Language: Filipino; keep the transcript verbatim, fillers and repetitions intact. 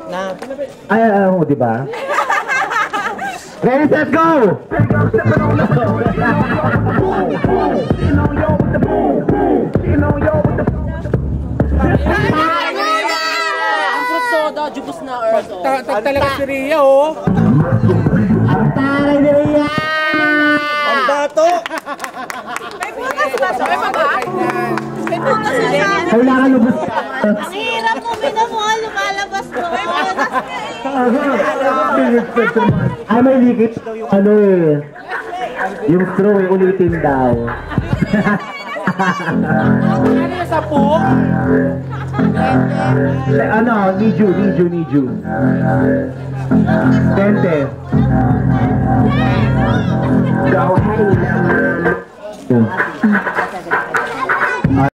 Na. Ay, alam mo, di ba? Ready, set, go! Ang fruit soda, jubos na earth. Tag talaga si Ria, oh. Ang taray ni Ria! Ang bato! May putas ba siya? May baba? May putas na siya. Kailangan lubos ka. Ang hirap mo, minamukha lumalabas mo. May putas ka eh. Ay, may likit. Ano eh. Yung straw eh, ulitin daw. Ano yung sapo? Ano, Niju, Niju, Niju. Tente. Go ahead.